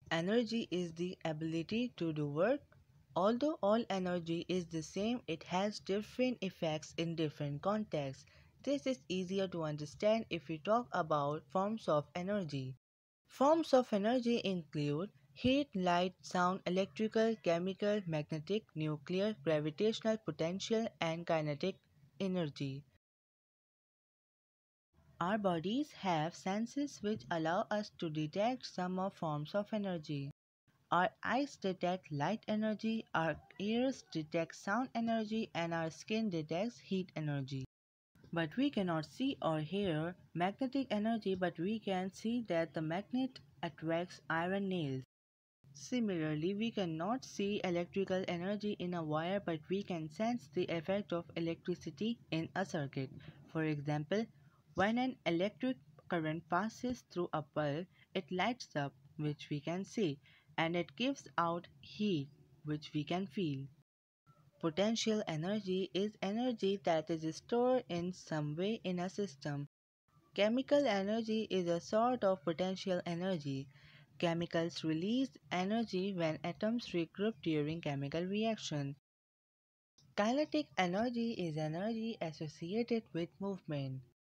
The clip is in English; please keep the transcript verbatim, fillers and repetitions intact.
Energy is the ability to do work. Although all energy is the same, it has different effects in different contexts. This is easier to understand if we talk about forms of energy. Forms of energy include heat, light, sound, electrical, chemical, magnetic, nuclear, gravitational, potential, and kinetic energy. Our bodies have senses which allow us to detect some of forms of energy. Our eyes detect light energy, our ears detect sound energy, and our skin detects heat energy. But we cannot see or hear magnetic energy, but we can see that the magnet attracts iron nails. Similarly, we cannot see electrical energy in a wire, but we can sense the effect of electricity in a circuit. For example, when an electric current passes through a bulb, it lights up, which we can see, and it gives out heat, which we can feel. Potential energy is energy that is stored in some way in a system. Chemical energy is a sort of potential energy. Chemicals release energy when atoms regroup during chemical reaction. Kinetic energy is energy associated with movement.